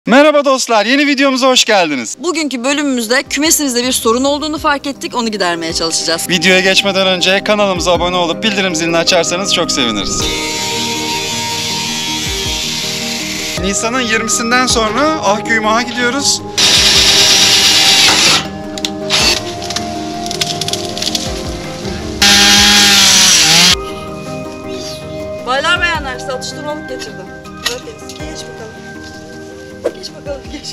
Merhaba dostlar, yeni videomuza hoş geldiniz. Bugünkü bölümümüzde kümesinizde bir sorun olduğunu fark ettik, onu gidermeye çalışacağız. Videoya geçmeden önce kanalımıza abone olup bildirim zilini açarsanız çok seviniriz. Nisan'ın 20'sinden sonra Ahköy Mah'a gidiyoruz. Baylar bayanlar, size atıştırmalık getirdim. Geç bakalım. Geç bakalım, geç.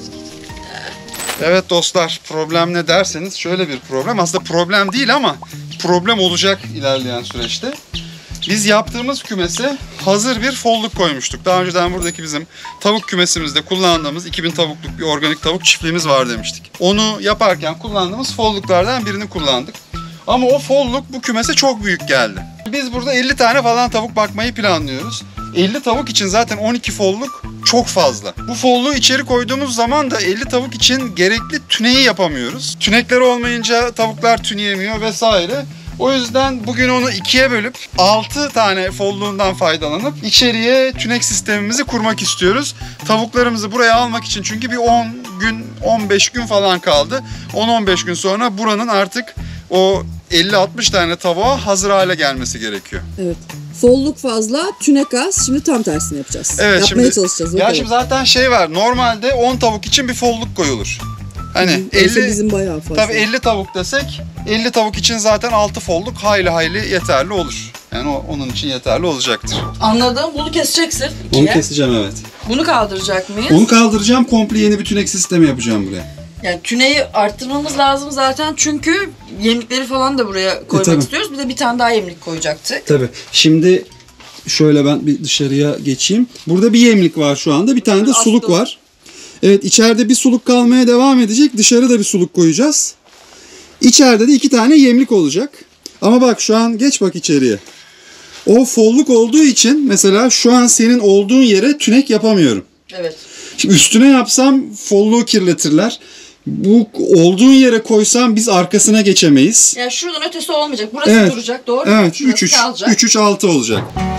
Evet dostlar, problem ne derseniz şöyle bir problem. Aslında problem değil ama problem olacak ilerleyen süreçte. Biz yaptığımız kümese hazır bir folluk koymuştuk. Daha önceden buradaki bizim tavuk kümesimizde kullandığımız 2000 tavukluk bir organik tavuk çiftliğimiz var demiştik. Onu yaparken kullandığımız folluklardan birini kullandık. Ama o folluk bu kümese çok büyük geldi. Biz burada 50 tane falan tavuk bakmayı planlıyoruz. 50 tavuk için zaten 12 folluk çok fazla. Bu folluğu içeri koyduğumuz zaman da 50 tavuk için gerekli tüneyi yapamıyoruz. Tünekleri olmayınca tavuklar tüneyemiyor vesaire. O yüzden bugün onu ikiye bölüp 6 tane folluğundan faydalanıp içeriye tünek sistemimizi kurmak istiyoruz. Tavuklarımızı buraya almak için çünkü bir 10 gün 15 gün falan kaldı. 10-15 gün sonra buranın artık o 50-60 tane tavuğa hazır hale gelmesi gerekiyor. Evet. Folluk fazla, tünek az. Şimdi tam tersini yapacağız. Evet, Yapmaya çalışacağız. Ya şimdi zaten şey var. Normalde 10 tavuk için bir folluk koyulur. Hani 50 bizim bayağı fazla. Tabii 50 tavuk desek 50 tavuk için zaten 6 folluk hayli yeterli olur. Yani onun için yeterli olacaktır. Anladım. Bunu keseceksin. Onu keseceğim, evet. Bunu kaldıracak mıyız? Onu kaldıracağım. Komple yeni bir tünek sistemi yapacağım buraya. Yani tüneyi arttırmamız lazım zaten çünkü yemlikleri falan da buraya koymak tabii. istiyoruz. Bir de bir tane daha yemlik koyacaktık. Tabii. Şimdi şöyle ben bir dışarıya geçeyim. Burada bir yemlik var şu anda. Bir tane de suluk var. Evet, içeride bir suluk kalmaya devam edecek. Dışarıda bir suluk koyacağız. İçeride de 2 tane yemlik olacak. Ama bak şu an geç bak içeriye. O folluk olduğu için mesela şu an senin olduğun yere tünek yapamıyorum. Evet. Şimdi üstüne yapsam folluğu kirletirler. Bu olduğun yere koysam biz arkasına geçemeyiz. Yani şuradan ötesi olmayacak. Burası duracak, doğru mu? Evet, 3-3-6 olacak.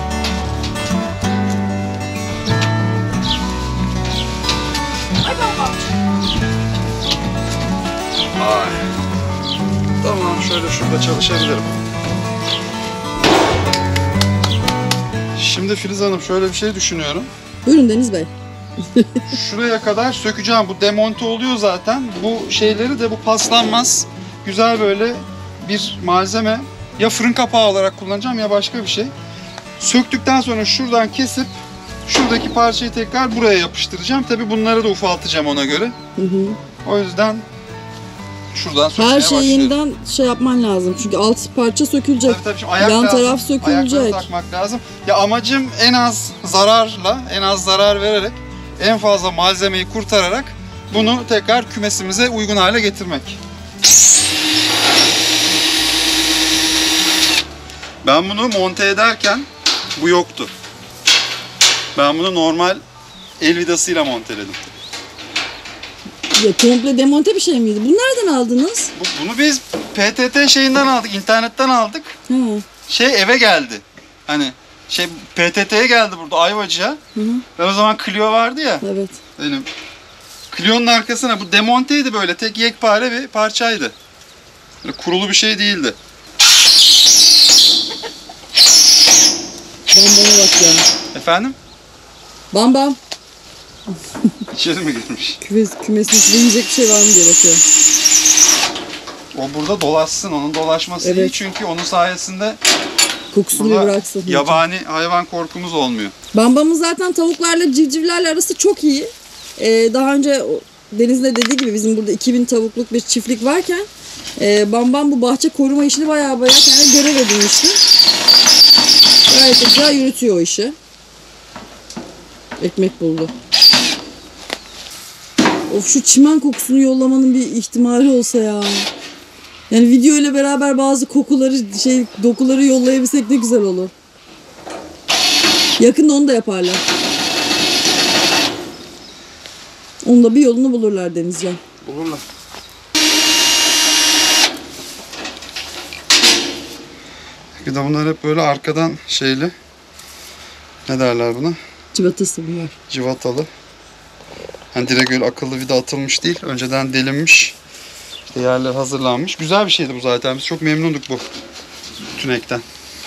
Ay baba. Ay. Tamam, şöyle şurada çalışabilirim. Şimdi Filiz Hanım şöyle bir şey düşünüyorum. Buyurun Deniz Bey. Şuraya kadar sökeceğim. Bu demonte oluyor zaten. Bu şeyleri de bu paslanmaz. Güzel böyle bir malzeme. Ya fırın kapağı olarak kullanacağım ya başka bir şey. Söktükten sonra şuradan kesip şuradaki parçayı tekrar buraya yapıştıracağım. Tabii bunları da ufaltacağım ona göre. O yüzden şuradan sökmeye Her şeyi başlıyorum. yeniden şey yapman lazım. Çünkü alt parça sökülecek. Tabii şimdi ayak Yan lazım. taraf sökülecek. Ayakları takmak lazım. Ya amacım en az zararla, en az zarar vererek, en fazla malzemeyi kurtararak bunu tekrar kümesimize uygun hale getirmek. Ben bunu monte ederken bu yoktu. Ben bunu normal el vidasıyla monteledim. Ya, komple demonte bir şey miydi? Bunu nereden aldınız? Bunu biz PTT şeyinden aldık, internetten aldık. Ha. Eve geldi. Hani PTT'ye geldi burada Ayvacı'ya. Ben o zaman Clio vardı ya. Evet. Benim. Clio'nun arkasına bu demonteydi böyle. Tek yekpare bir parçaydı. Böyle kurulu bir şey değildi. Bambama bak ya. Efendim? Bam. İçeri mi girmiş? Kümesin içinde yiyecek bir şey var mı diye bakıyor. O burada dolaşsın. Onun dolaşması iyi. Çünkü onun sayesinde Kokusunu bir bıraksın. yabani hayvan korkumuz olmuyor. Bambamın zaten tavuklarla civcivlerle arası çok iyi. Daha önce Deniz'in de dediği gibi bizim burada 2000 tavukluk bir çiftlik varken Bambam bu bahçe koruma işini bayağı kendine görev edinmişti. Gayet güzel yürütüyor o işi. Ekmek buldu. Of, şu çimen kokusunu yollamanın bir ihtimali olsa ya. Yani video ile beraber bazı kokuları, dokuları yollayabilsek ne güzel olur. Yakında onu da yaparlar. Onun da bir yolunu bulurlar Denizcan. Bulurlar. Bir de bunlar hep böyle arkadan ne derler buna? Civatası bunlar. Civatalı. Hani direkt öyle akıllı vida atılmış değil. Önceden delinmiş. İşte yerler hazırlanmış. Güzel bir şeydi bu zaten. Biz çok memnunduk bu tünekten.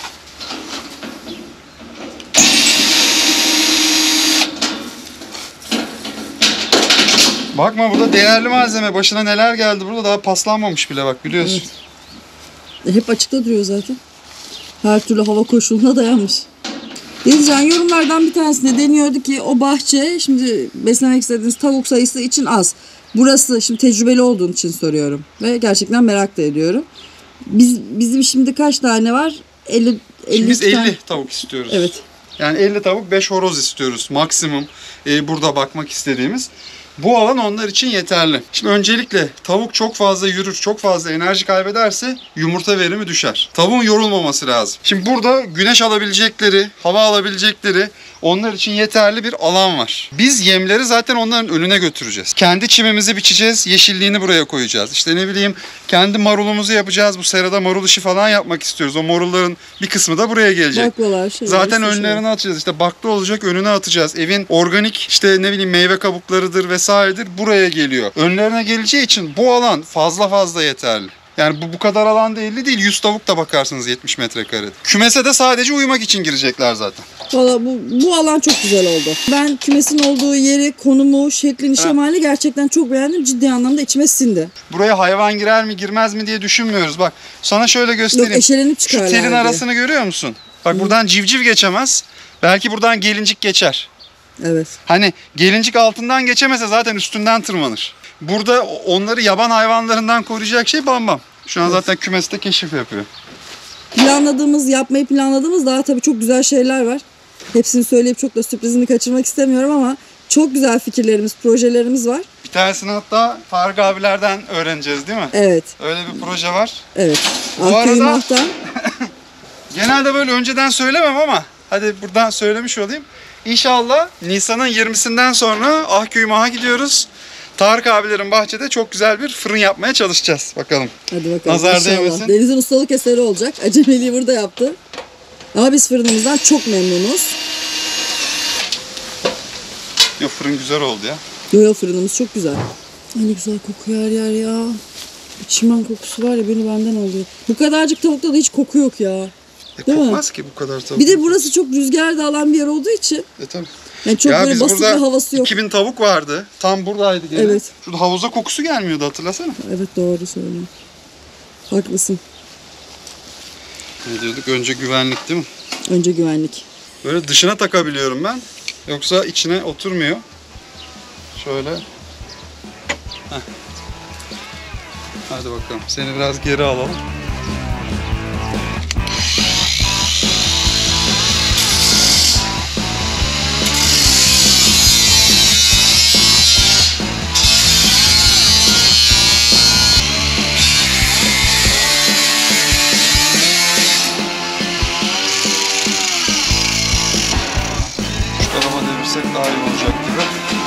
Bakma burada değerli malzeme. Başına neler geldi burada, daha paslanmamış bile bak, biliyorsun. Evet. Hep açıkta duruyor zaten. Her türlü hava koşuluna dayanmış. Denizcan, yorumlardan bir tanesinde deniyordu ki o bahçe şimdi beslemek istediğiniz tavuk sayısı için az. Burası şimdi tecrübeli olduğun için soruyorum ve gerçekten merak da ediyorum. Bizim şimdi kaç tane var? 50 Şimdi biz 50 tane. tavuk istiyoruz. Evet. Yani 50 tavuk 5 horoz istiyoruz maksimum, burada bakmak istediğimiz. Bu alan onlar için yeterli. Şimdi öncelikle tavuk çok fazla yürür, çok fazla enerji kaybederse yumurta verimi düşer. Tavuğun yorulmaması lazım. Şimdi burada güneş alabilecekleri, hava alabilecekleri onlar için yeterli bir alan var. Biz yemleri zaten onların önüne götüreceğiz. Kendi çimimizi biçeceğiz, yeşilliğini buraya koyacağız. İşte ne bileyim, kendi marulumuzu yapacağız. Bu serada marul işi falan yapmak istiyoruz. O marulların bir kısmı da buraya gelecek. Baklalar, Zaten önlerine atacağız. İşte bakla olacak, önüne atacağız. Evin organik işte ne bileyim meyve kabuklarıdır vesairedir buraya geliyor. Önlerine geleceği için bu alan fazla yeterli. Yani bu kadar alan değil 100 tavuk da bakarsınız 70 metrekare. Kümese de sadece uyumak için girecekler zaten. Valla bu alan çok güzel oldu. Ben kümesin olduğu yeri, konumu, şeklini, şemalini gerçekten çok beğendim. Ciddi anlamda içime sindi. Buraya hayvan girer mi girmez mi diye düşünmüyoruz. Bak sana şöyle göstereyim. Yok, eşelenip Şu çıkarlar telin diye. arasını görüyor musun? Bak buradan civciv geçemez. Belki buradan gelincik geçer. Evet. Hani gelincik altından geçemese zaten üstünden tırmanır. Burada onları yaban hayvanlarından koruyacak şey Bambam. Şu an zaten kümeste keşif yapıyor. Yapmayı planladığımız daha tabii çok güzel şeyler var. Hepsini söyleyip çok da sürprizini kaçırmak istemiyorum ama çok güzel fikirlerimiz, projelerimiz var. Bir tanesini hatta Tarık abilerden öğreneceğiz değil mi? Evet. Öyle bir proje var. Evet. Bu arada- Mahtan. Genelde böyle önceden söylemem ama hadi buradan söylemiş olayım. İnşallah Nisan'ın 20'sinden sonra Ahköy Mah'a gidiyoruz. Tarık abilerin bahçede çok güzel bir fırın yapmaya çalışacağız. Bakalım. Hadi bakalım. Nazar İnşallah. değmesin. Deniz'in ustalık eseri olacak. Acemiliği burada yaptı. Ama biz fırınımızdan çok memnunuz. Yok, fırın güzel oldu ya. Yo fırınımız çok güzel. Ne güzel kokuyor her yer ya. Bir çimen kokusu var ya, beni benden alıyor. Bu kadarcık tavukta da hiç koku yok ya. Değil mi? Kokmaz ki bu kadar tavuk. Bir de burası çok rüzgar da alan bir yer olduğu için. Tabii. Yani çok Ya böyle biz basit bir burada havası yok. 2000 tavuk vardı. Tam buradaydı gene. Evet. Şurada havuza kokusu gelmiyordu, hatırlasana. Evet, doğru söylüyorsun. Haklısın. Ne diyorduk? Önce güvenlik değil mi? Önce güvenlik. Böyle dışına takabiliyorum ben. Yoksa içine oturmuyor. Şöyle. Heh. Hadi bakalım. Seni biraz geri alalım. Şu tarafa devirsek daha iyi olacak gibi.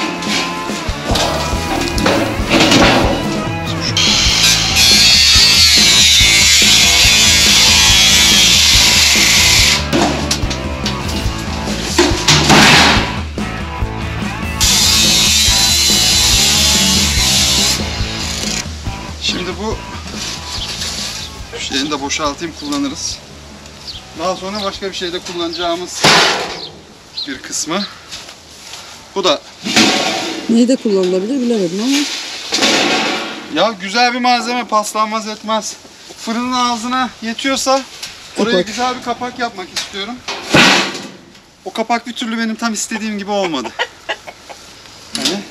Şimdi bu şeyini de boşaltayım, kullanırız. Daha sonra başka bir şeyde kullanacağımız bir kısmı. Bu da Neyde kullanılabilir bilemedim ama. ya güzel bir malzeme, paslanmaz etmez. Fırının ağzına yetiyorsa oraya Kapak. güzel bir kapak yapmak istiyorum. O kapak bir türlü benim tam istediğim gibi olmadı. Hani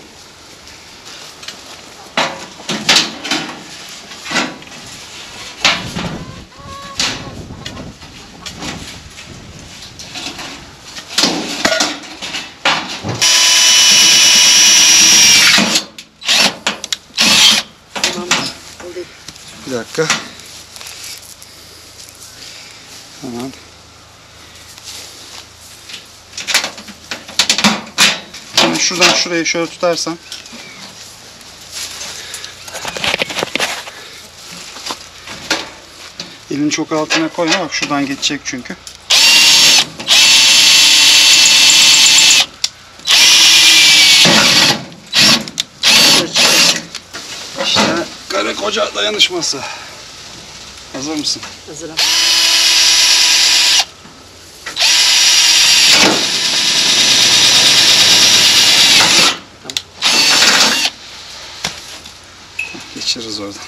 bir dakika. Hemen. Şimdi şuradan şurayı şöyle tutarsan. Elini çok altına koyma, bak şuradan geçecek çünkü. Karı koca dayanışması. Hazır mısın? Hazırım. Geçiririz oradan.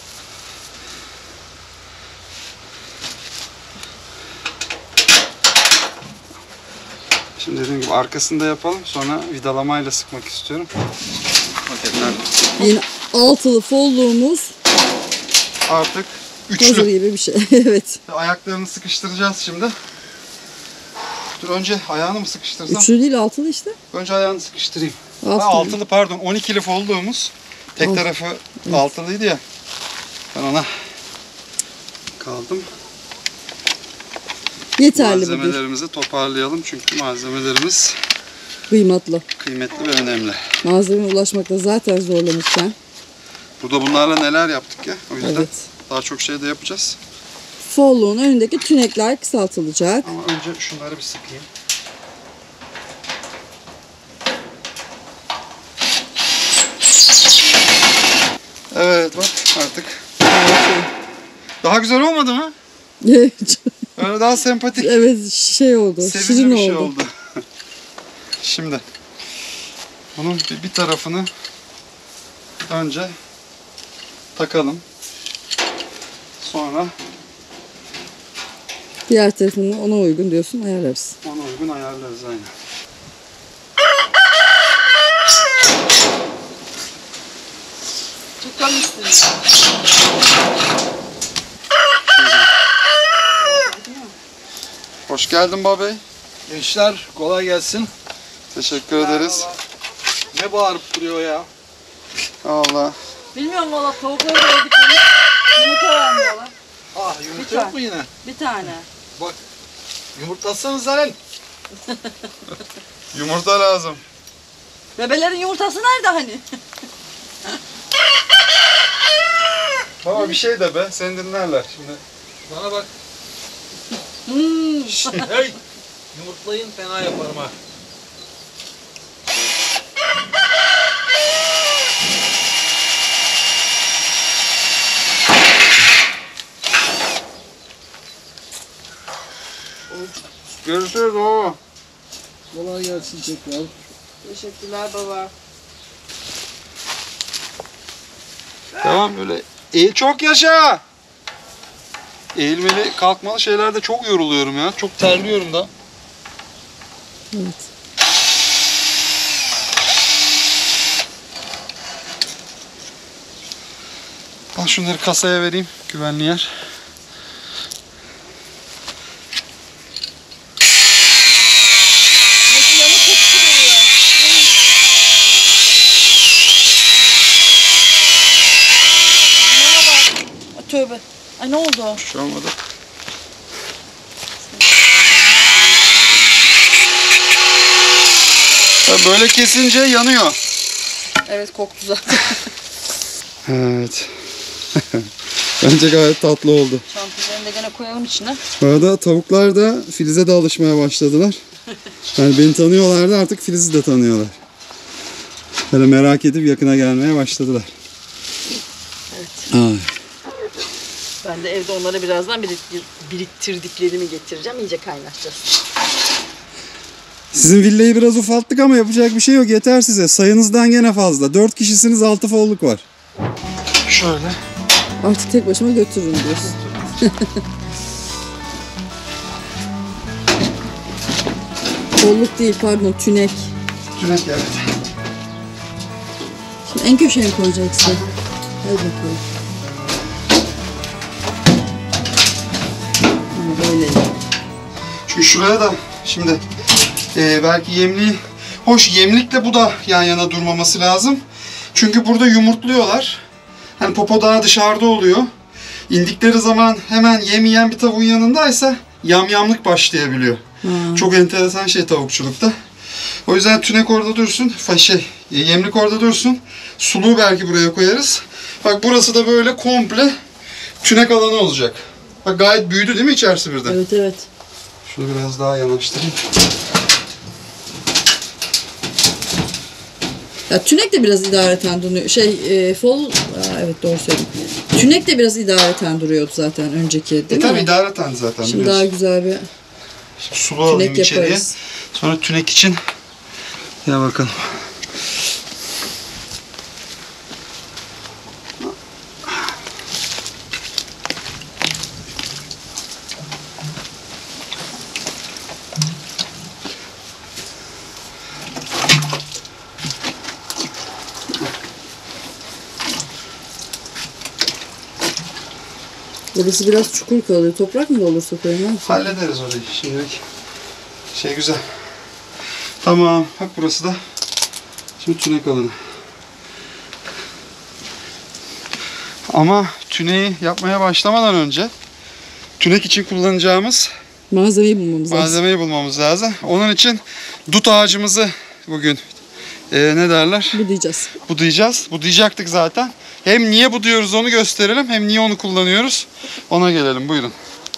Şimdi dediğim gibi arkasını da yapalım. Sonra vidalamayla sıkmak istiyorum. Paketler Yine altılı folluğumuz artık hazır üçlü. gibi bir şey. Evet. Ayaklarını sıkıştıracağız şimdi. Dur önce ayağını mı sıkıştırsam? Üçlü değil altılı işte. Önce ayağını sıkıştırayım. Altılı. Altılı pardon 12'li folluğumuz. Tek Alt- tarafı altılıydı ya. Ben ona kaldım. Yeterli bu bir. Malzemelerimizi toparlayalım çünkü malzemelerimiz Kıymatlı. kıymetli ve önemli. Malzemeye ulaşmakta zaten zorlanırken. Burada bunlarla neler yaptık ya. O yüzden Evet. daha çok şey de yapacağız. Folluğun önündeki tünekler kısaltılacak. Ama önce şunları bir sıkayım. Evet bak artık. Daha güzel olmadı mı? Öyle daha sempatik. Evet şey oldu. Sevimli Şirin bir şey oldu. oldu. Şimdi bunun bir tarafını önce takalım. Sonra Diğer tarafını ona uygun diyorsun ayarlarız. ona uygun ayarlarız aynen. Tıklamışsın. Hoş geldin babey. Gençler kolay gelsin. Teşekkür ederiz. Ne bağırıp duruyor ya? Allah. Bilmiyorum valla tavukları da yediklerini yumurta vermiyorlar. Ah yumurta Lütfen. yok mu yine? Bir tane. Bak yumurtlatsanız lan. Yumurta lazım. Bebelerin yumurtası nerede hani? Baba bir şey de be. Seni dinlerler şimdi. Bana bak. Hmm. Hey. Yumurtlayın fena yaparım ha. Görüşürüz o. Kolay gelsin tekrar. Teşekkürler baba. Tamam böyle. Çok yaşa. Eğilmeli, kalkmalı şeylerde çok yoruluyorum ya. Çok terliyorum da. Evet. Al şunları kasaya vereyim. Güvenli yer. Yanı çok sıkılıyor. Bana bak. Ay, tövbe. Ay ne oldu? Bir şey olmadı. Ya böyle kesince yanıyor. Evet koktu zaten. Evet. Bence gayet tatlı oldu. Şampinyonu da gene koyalım içine. Bu arada tavuklar da Filiz'e de alışmaya başladılar. Yani beni tanıyorlardı, artık Filiz'i de tanıyorlar. Böyle merak edip yakına gelmeye başladılar. Ay. Ben de evde onlara birazdan biriktirdiklerimi getireceğim. İyice kaynaşacağız. Sizin villayı biraz ufalttık ama yapacak bir şey yok. Yeter size. Sayınızdan gene fazla. 4 kişisiniz, 6 folluk var. Şöyle. Artık tek başıma götürürüm diyorsun. Folluk değil pardon tünek. Tünek evet. Şimdi en köşeye mi koyacaksın? Hadi bakalım. Ha, böyle. Çünkü şuraya da şimdi belki yemliği... Hoş yemlikle bu da yan yana durmaması lazım. Çünkü burada yumurtluyorlar. Hani popo daha dışarıda oluyor. İndikleri zaman hemen yem yiyen bir tavuğun yanındaysa yamyamlık başlayabiliyor. Çok enteresan şey tavukçulukta. O yüzden tünek orada dursun. Yemlik orada dursun. Suluğu belki buraya koyarız. Bak burası da böyle komple tünek alanı olacak. Bak gayet büyüdü değil mi içerisi birden? Evet evet. Şunu biraz daha yanaştırayım. Ya tünek de biraz idareten duruyor. Evet doğru söyledim. Tünek de biraz idareten duruyordu zaten önceki değil mi? Tabii idareten zaten. Şimdi daha güzel bir sulu alayım tünek içeriye. yaparız. Sonra tünek için ya bakalım. Burası biraz çukur kalıyor. Toprak mı olursa koyayım? Hallederiz orayı şimdilik. Güzel. Tamam. Bak burası da. Şimdi tünek alanı. Ama tüneyi yapmaya başlamadan önce tünek için kullanacağımız Malzemeyi bulmamız lazım. lazım. Onun için dut ağacımızı bugün ne derler? Budayacağız. Budayacaktık zaten. Hem niye buduyoruz onu gösterelim, hem niye onu kullanıyoruz. Ona gelelim. Buyurun.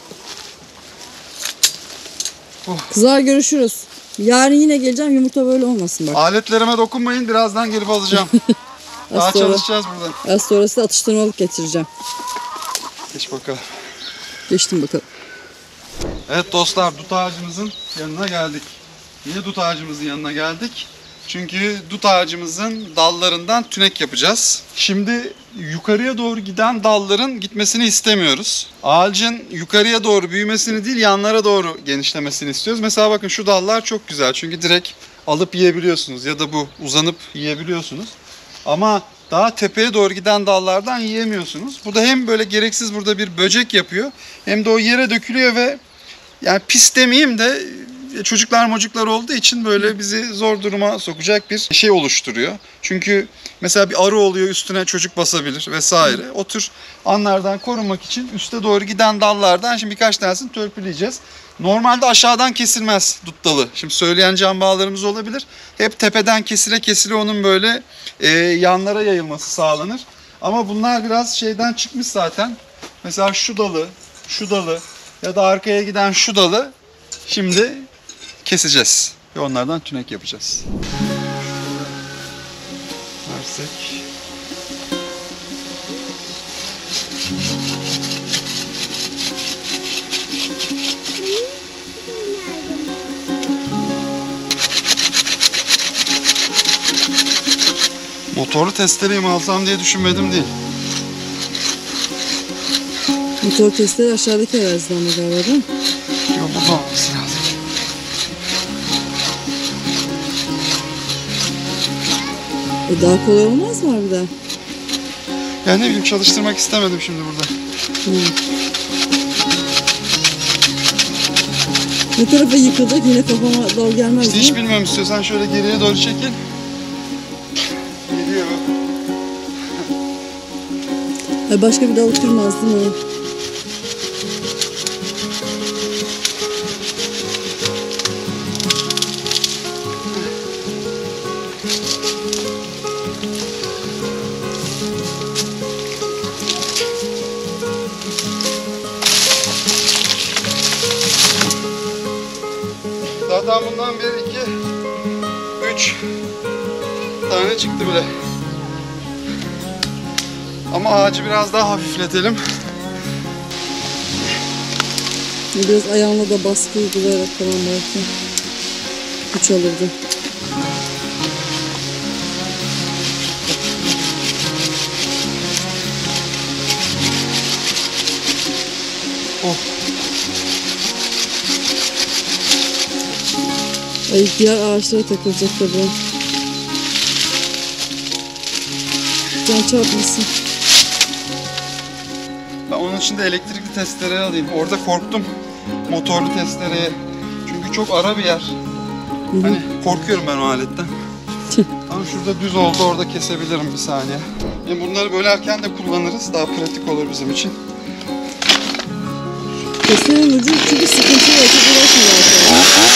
Kızlar görüşürüz. Yarın yine geleceğim. Yumurta böyle olmasın bak. Aletlerime dokunmayın. Birazdan gelip alacağım. Daha Az sonra- çalışacağız burada. Az sonrası da atıştırmalık getireceğim. Geç bakalım. Geçtim bakalım. Evet dostlar, dut ağacımızın yanına geldik. Niye dut ağacımızın yanına geldik? Çünkü dut ağacımızın dallarından tünek yapacağız. Şimdi yukarıya doğru giden dalların gitmesini istemiyoruz. Ağacın yukarıya doğru büyümesini değil, yanlara doğru genişlemesini istiyoruz. Mesela bakın şu dallar çok güzel. Çünkü direkt alıp yiyebiliyorsunuz ya da bu uzanıp yiyebiliyorsunuz. Ama daha tepeye doğru giden dallardan yiyemiyorsunuz. Bu da hem böyle gereksiz burada bir böcek yapıyor, hem de o yere dökülüyor ve yani pis demeyeyim de çocuklar olduğu için böyle bizi zor duruma sokacak bir şey oluşturuyor. Çünkü mesela bir arı oluyor, üstüne çocuk basabilir vesaire. O tür anlardan korunmak için üste doğru giden dallardan şimdi birkaç tanesini törpüleyeceğiz. Normalde aşağıdan kesilmez dut dalı. Şimdi söyleyen can bağlarımız olabilir. Hep tepeden kesile onun böyle yanlara yayılması sağlanır. Ama bunlar biraz şeyden çıkmış zaten. Mesela şu dalı ya da arkaya giden şu dalı şimdi keseceğiz ve onlardan tünek yapacağız. Versek. Motorlu testereyi mi alsam diye düşünmedim değil. Motor testleri aşağıdaki araziden mi galiba değil mi? Yok, burada olması lazım. Daha kolay olmaz mı harbiden? Ya ne bileyim, çalıştırmak istemedim şimdi burada. Bu tarafa yıkılacak, yine kafama dal gelmez İşte değil hiç mi? bilmiyorum, istiyorsan şöyle geriye doğru çekil. Geliyor. Ay, başka bir dal kırmaz değil mi? Zaten bundan 1, 2, 3 tane çıktı bile. Ama ağacı biraz daha hafifletelim. Biraz ayağımla da baskı uygulayarak falan belki güç alırdı. Oh. Ay, diğer ağaçlara takılacak tabii. Can çarpmasın. Ben onun için de elektrikli testere alayım. Orada korktum motorlu testereye. Çünkü çok ara bir yer. Hani korkuyorum ben o aletten. Ama şurada düz oldu, orada kesebilirim bir saniye. Bunları bölerken de kullanırız. Daha pratik olur bizim için. Testerenin ucu çünkü sıkıntılı ve çok uğraşmıyor.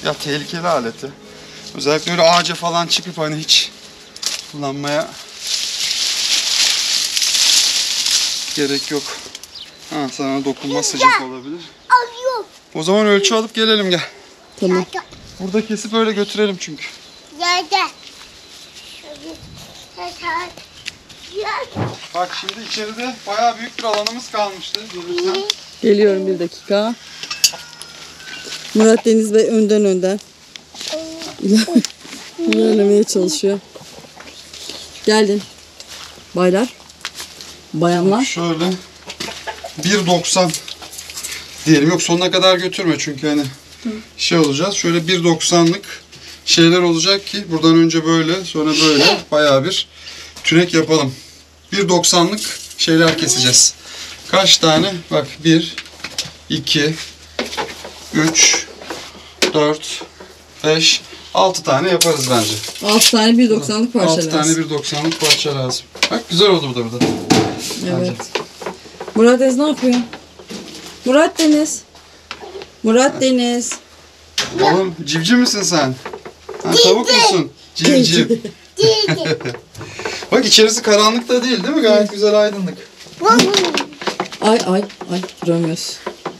Ya tehlikeli aleti. Özellikle öyle ağaca falan çıkıp hani hiç kullanmaya gerek yok. Ha, sana dokunma sıcak olabilir. O zaman ölçü alıp gelelim gel. Tamam. Burada kesip öyle götürelim çünkü. Bak şimdi içeride bayağı büyük bir alanımız kalmıştı. Gelirsen. Geliyorum bir dakika. Murat Deniz Bey önden ilerlemeye çalışıyor. Geldin. Baylar. Bayanlar. Şöyle 1.90 diyelim. Yok sonuna kadar götürme çünkü hani şey olacağız. Şöyle 1.90'lık şeyler olacak ki buradan önce böyle sonra böyle bayağı bir tünek yapalım. 1.90'lık şeyler keseceğiz. Kaç tane? Bak 1, 2, 3, 4, 5, 6 tane yaparız bence. 6 tane 1.90'lık parça 6 tane lazım. 1.90'lık parça lazım. Bak güzel oldu burada. Evet. Murat Deniz ne yapıyor? Murat Deniz. Murat Deniz. Oğlum civciv misin sen? Ha, tavuk musun? Civciv. Bak içerisi karanlık da değil mi? Gayet güzel aydınlık. Ay duramıyoruz.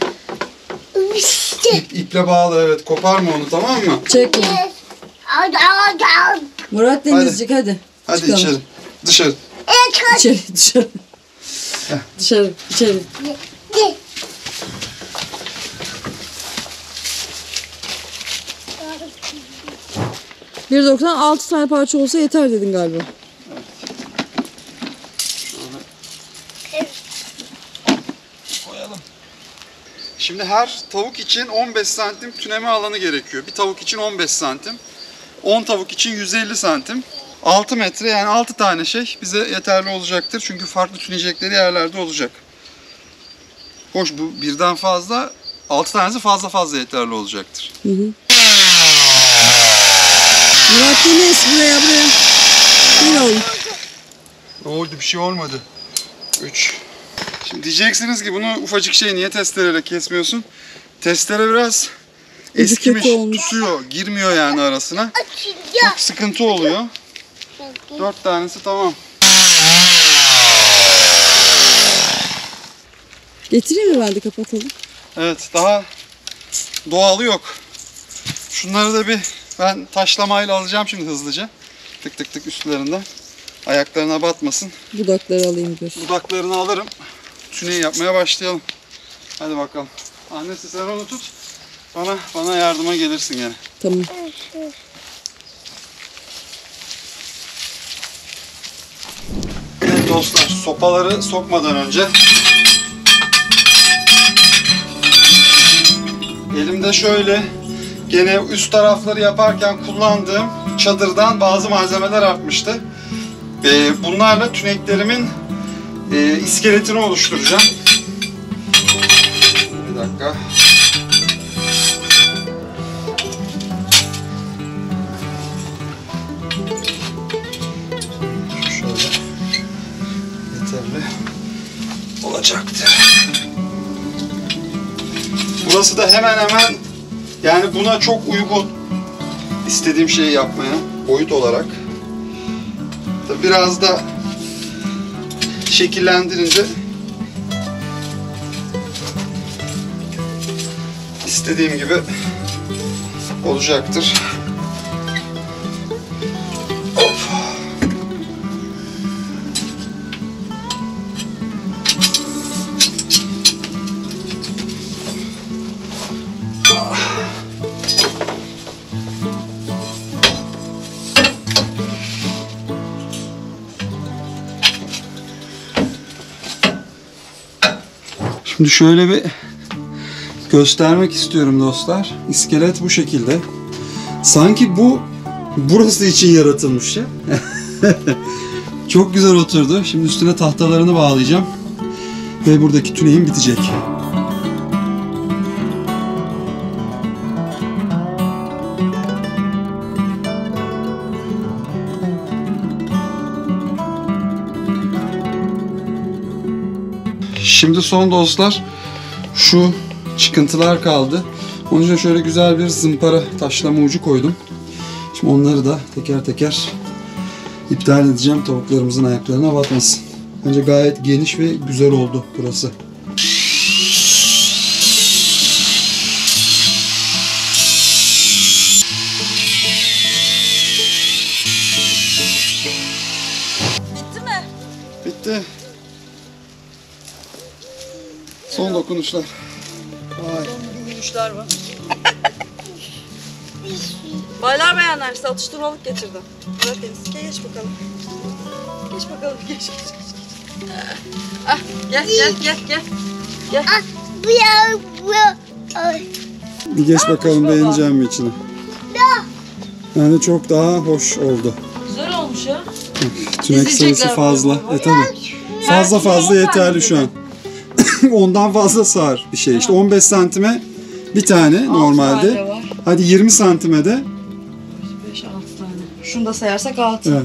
İple bağlı evet. Koparma onu tamam mı? Çek bunu. Murat Denizcik hadi. Hadi Çıkalım. içeri. Dışarı. Dışarı. Dışarı. İçeri. Bir 96 tane parça olsa yeter dedin galiba. Şimdi her tavuk için 15 santim tüneme alanı gerekiyor. Bir tavuk için 15 santim. 10 tavuk için 150 santim. 6 metre yani 6 tane şey bize yeterli olacaktır. Çünkü farklı tüneyecekleri yerlerde olacak. Hoş bu birden fazla 6 tanesi fazla yeterli olacaktır. Murat Deniz buraya. Gel oğlum. Ne oldu bir şey olmadı. 3. Şimdi diyeceksiniz ki bunu ufacık şey niye testereyle kesmiyorsun? Testere biraz eskimiş, kötü olmuş. tutuyor, girmiyor yani arasına. Çok sıkıntı oluyor. 4 tanesi tamam. Getireyim mi ben de kapatalım? Evet daha doğalı yok. Şunları da bir ben taşlamayla alacağım şimdi hızlıca. Tık tık tık üstlerinden. Ayaklarına batmasın. Budakları alayım dur. Budaklarını alırım. Tüneyi yapmaya başlayalım. Hadi bakalım. Annesi sen onu tut. Bana yardıma gelirsin gene. Tamam. Evet dostlar sopaları sokmadan önce elimde şöyle gene üst tarafları yaparken kullandığım çadırdan bazı malzemeler artmıştı. Bunlarla tüneklerimin iskeletini oluşturacağım. Bir dakika. Şöyle yeterli olacaktır. Burası da hemen yani buna çok uygun istediğim şeyi yapmaya boyut olarak. Tabii biraz da şekillendirince istediğim gibi olacaktır. Hop. Şimdi şöyle bir göstermek istiyorum dostlar. İskelet bu şekilde. Sanki burası için yaratılmış ya. Çok güzel oturdu. Şimdi üstüne tahtalarını bağlayacağım. Ve buradaki tüneyim bitecek. Şimdi son dostlar şu çıkıntılar kaldı. Onun için şöyle güzel bir zımpara taşlama ucu koydum. Şimdi onları da teker teker iptal edeceğim tavuklarımızın ayaklarına batmasın. Bence gayet geniş ve güzel oldu burası. Bitti mi? Bitti. Son dokunuşlar. Vay. Yürüyüşler var. Baylar bayanlar size atıştırmalık getirdim. Evet Deniz. Geç bakalım. Geç bakalım. Geç. Ah, gel. Gel. Bir geç bakalım beğeneceğim mi içine? Yani çok daha hoş oldu. Güzel olmuş ya. Tünek sayısı İzleyecekler fazla. bunu. Tabii. Fazla yeterli şu an. Ondan fazla sığar bir şey. İşte 15 santime bir tane normalde. tane var. Hadi 20 santime de. 5-6 tane. Şunu da sayarsak 6. Evet.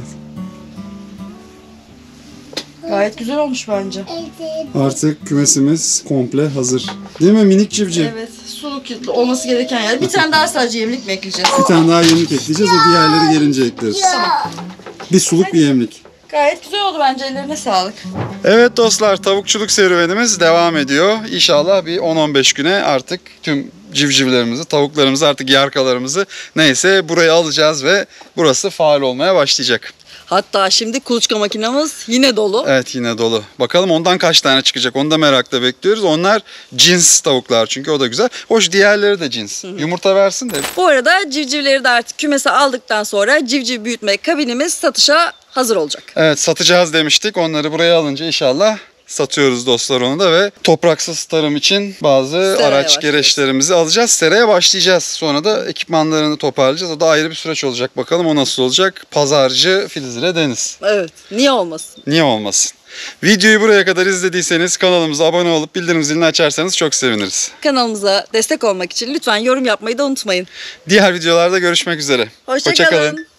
Gayet güzel olmuş bence. Artık kümesimiz komple hazır. Değil mi minik civciv? Evet. Suluk olması gereken yer. Bir tane daha sadece yemlik mi ekleyeceğiz? Bir tane daha yemlik ekleyeceğiz. O diğerleri gelince ekleriz. Bir suluk bir yemlik. Gayet güzel oldu bence. Ellerine sağlık. Evet dostlar, tavukçuluk serüvenimiz devam ediyor. İnşallah bir 10-15 güne artık tüm civcivlerimizi, tavuklarımızı, artık yarkalarımızı neyse buraya alacağız ve burası faal olmaya başlayacak. Hatta şimdi kuluçka makinamız yine dolu. Evet, yine dolu. Bakalım ondan kaç tane çıkacak, onu da merakla bekliyoruz. Onlar cins tavuklar çünkü, o da güzel. Hoş, diğerleri de cins. Yumurta versin de. Bu arada civcivleri de artık kümese aldıktan sonra civciv büyütme kabinimiz satışa hazır olacak. Evet, satacağız demiştik. Onları buraya alınca inşallah satıyoruz dostlar onu da ve topraksız tarım için bazı Seraya araç başlıyoruz. gereçlerimizi alacağız. Seraya başlayacağız. Sonra da ekipmanlarını toparlayacağız. O da ayrı bir süreç olacak. Bakalım o nasıl olacak? Pazarcı Filiz ile Deniz. Evet. Niye olmasın? Niye olmasın? Videoyu buraya kadar izlediyseniz kanalımıza abone olup bildirim zilini açarsanız çok seviniriz. Kanalımıza destek olmak için lütfen yorum yapmayı da unutmayın. Diğer videolarda görüşmek üzere. Hoşça kalın.